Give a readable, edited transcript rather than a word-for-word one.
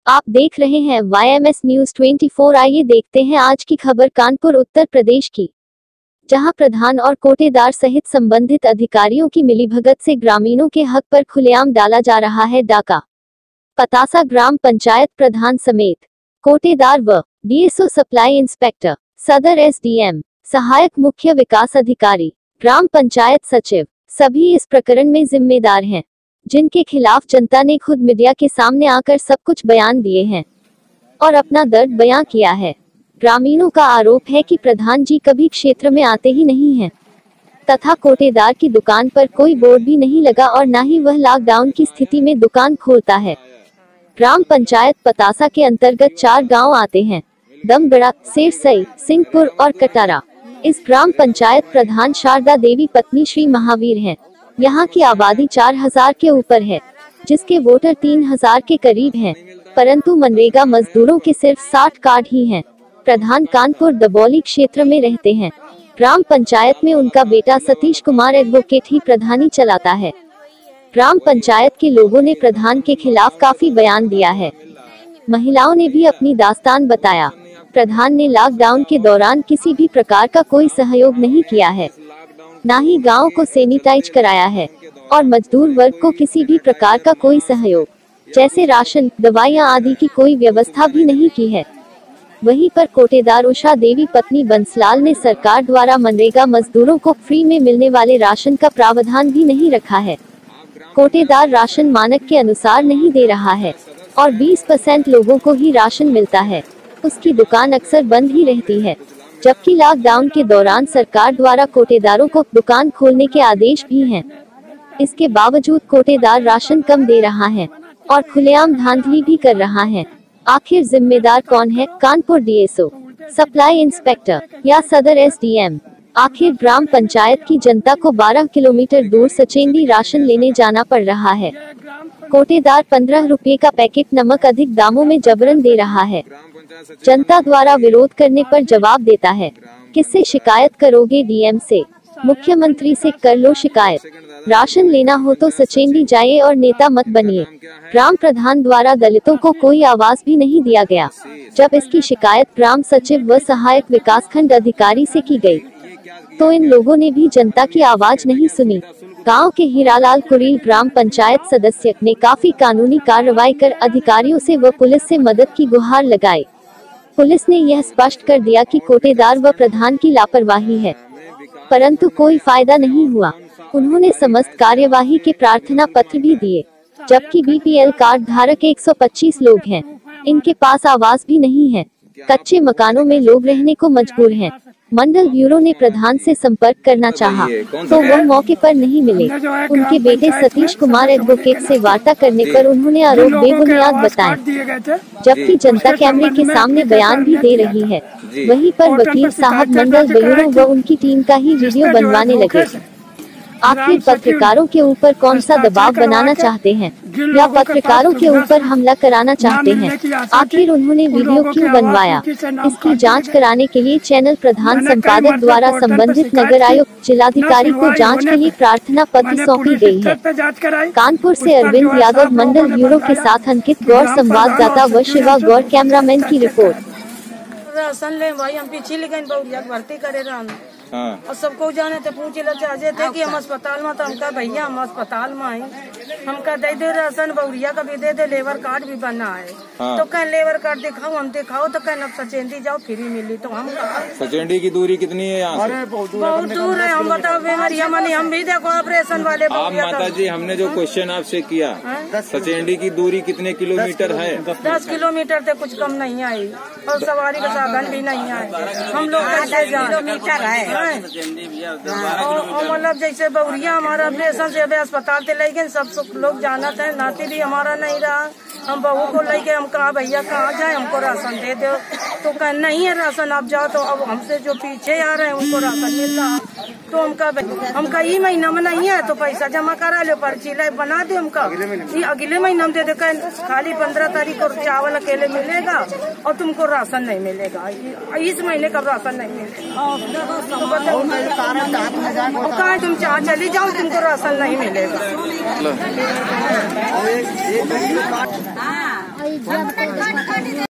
आप देख रहे हैं YMS न्यूज 24। आइए देखते हैं आज की खबर कानपुर उत्तर प्रदेश की, जहां प्रधान और कोटेदार सहित संबंधित अधिकारियों की मिलीभगत से ग्रामीणों के हक पर खुलेआम डाला जा रहा है डाका। पतासा ग्राम पंचायत प्रधान समेत कोटेदार व DSO सप्लाई इंस्पेक्टर, सदर SDM, सहायक मुख्य विकास अधिकारी, ग्राम पंचायत सचिव सभी इस प्रकरण में जिम्मेदार हैं, जिनके खिलाफ जनता ने खुद मीडिया के सामने आकर सब कुछ बयान दिए हैं और अपना दर्द बयां किया है। ग्रामीणों का आरोप है कि प्रधान जी कभी क्षेत्र में आते ही नहीं हैं तथा कोटेदार की दुकान पर कोई बोर्ड भी नहीं लगा और न ही वह लॉकडाउन की स्थिति में दुकान खोलता है। ग्राम पंचायत पतासा के अंतर्गत 4 गांव आते हैं, दमगड़ा, सेरसई, सिंहपुर और कटारा। इस ग्राम पंचायत प्रधान शारदा देवी पत्नी श्री महावीर हैं। यहाँ की आबादी 4000 के ऊपर है, जिसके वोटर 3000 के करीब हैं, परंतु मनरेगा मजदूरों के सिर्फ 60 कार्ड ही हैं। प्रधान कानपुर दबौली क्षेत्र में रहते हैं। ग्राम पंचायत में उनका बेटा सतीश कुमार एडवोकेट ही प्रधानी चलाता है। ग्राम पंचायत के लोगों ने प्रधान के खिलाफ काफी बयान दिया है। महिलाओं ने भी अपनी दास्तान बताया। प्रधान ने लॉकडाउन के दौरान किसी भी प्रकार का कोई सहयोग नहीं किया है, ना ही गांव को सैनिटाइज कराया है और मजदूर वर्ग को किसी भी प्रकार का कोई सहयोग जैसे राशन, दवाइयां आदि की कोई व्यवस्था भी नहीं की है। वहीं पर कोटेदार उषा देवी पत्नी बंसलाल ने सरकार द्वारा मनरेगा मजदूरों को फ्री में मिलने वाले राशन का प्रावधान भी नहीं रखा है। कोटेदार राशन मानक के अनुसार नहीं दे रहा है और 20% लोगों को ही राशन मिलता है। उसकी दुकान अक्सर बंद ही रहती है, जबकि लॉकडाउन के दौरान सरकार द्वारा कोटेदारों को दुकान खोलने के आदेश भी हैं। इसके बावजूद कोटेदार राशन कम दे रहा है और खुलेआम धांधली भी कर रहा है। आखिर जिम्मेदार कौन है? कानपुर DSO, सप्लाई इंस्पेक्टर या सदर SDM? आखिर ग्राम पंचायत की जनता को 12 किलोमीटर दूर सचेंडी राशन लेने जाना पड़ रहा है। कोटेदार 15 रुपये का पैकेट नमक अधिक दामों में जबरन दे रहा है। जनता द्वारा विरोध करने पर जवाब देता है। किससे शिकायत करोगे? DM से, मुख्यमंत्री से कर लो शिकायत। राशन लेना हो तो सचेंडी जाइए और नेता मत बनिए। ग्राम प्रधान द्वारा दलितों को कोई आवाज भी नहीं दिया गया। जब इसकी शिकायत ग्राम सचिव व सहायक विकासखंड अधिकारी से की गई, तो इन लोगों ने भी जनता की आवाज नहीं सुनी। गांव के हीरालाल कुरील ग्राम पंचायत सदस्य ने काफी कानूनी कार्रवाई कर अधिकारियों से व पुलिस से मदद की गुहार लगाई। पुलिस ने यह स्पष्ट कर दिया कि कोटेदार व प्रधान की लापरवाही है, परंतु कोई फायदा नहीं हुआ। उन्होंने समस्त कार्यवाही के प्रार्थना पत्र भी दिए, जबकि BPL कार्ड धारक 125 लोग हैं। इनके पास आवास भी नहीं है। कच्चे मकानों में लोग रहने को मजबूर हैं। मंडल ब्यूरो ने प्रधान से संपर्क करना चाहा, तो वो मौके पर नहीं मिले। उनके बेटे सतीश कुमार एडवोकेट से वार्ता करने पर उन्होंने आरोप बेबुनियाद बताए, जबकि जनता कैमरे के सामने बयान भी दे रही है। वहीं पर वकील साहब मंडल ब्यूरो व उनकी टीम का ही वीडियो बनवाने लगे। आखिर पत्रकारों के ऊपर कौन सा दबाव बनाना चाहते हैं या पत्रकारों के ऊपर हमला कराना चाहते हैं? आखिर उन्होंने वीडियो क्यों बनवाया? इसकी जांच कराने के लिए चैनल प्रधान संपादक द्वारा संबंधित नगर आयुक्त, जिलाधिकारी को जांच के लिए प्रार्थना पत्र सौंपी गई है। कानपुर से अरविंद यादव, मंडल ब्यूरो के साथ अंकित गौर, संवाददाता व शिवा गौर, कैमरामैन की रिपोर्ट। राशन ले भाई, हम पीछे लेकिन भर्ती करे और सबको जाने थे, पूछे चाहे थे कि हम अस्पताल में, तो हमका भैया हम अस्पताल में आए, हमका दे दे राशन, बहुरिया का भी दे दे, लेबर कार्ड भी बना है। तो कहीं लेबर कार्ड दिखाओ, हम दिखाओ तो कहीं सचेंडी जाओ फ्री मिली। तो हम सचेंडी की दूरी कितनी है यहाँ से? बहुत दूर है। हम बताओ बीमारिया मनी, हम भी देखो ऑपरेशन वाले। आप माता जी, हमने जो क्वेश्चन आपसे किया, सचेंडी की दूरी कितने किलोमीटर है? 10 किलोमीटर से कुछ कम नहीं आई और सवारी का साधन भी नहीं आए। हम लोग कैसे किलोमीटर है? मतलब जैसे बहुरिया हमारा ऑपरेशन से अभी अस्पताल से लेके सब लोग जाना थे, नाती भी हमारा नहीं रहा। हम बहू को लेके हम कहा भैया कहाँ जाए, हमको राशन दे दो, तो कह नहीं है राशन, आप जाओ। तो अब हमसे जो पीछे आ रहे हैं उनको राशन मिलता है। तो हमका ये महीना में नहीं है तो पैसा जमा करा लो, पर्ची बना दो। हमका ये अगले महीना में दे दे, खाली 15 तारीख को चावल अकेले मिलेगा और तुमको राशन नहीं मिलेगा। इस महीने का राशन नहीं मिलेगा। तो बताओ कहाँ तुम चाह चली जाओ, तुमको राशन नहीं मिलेगा। है।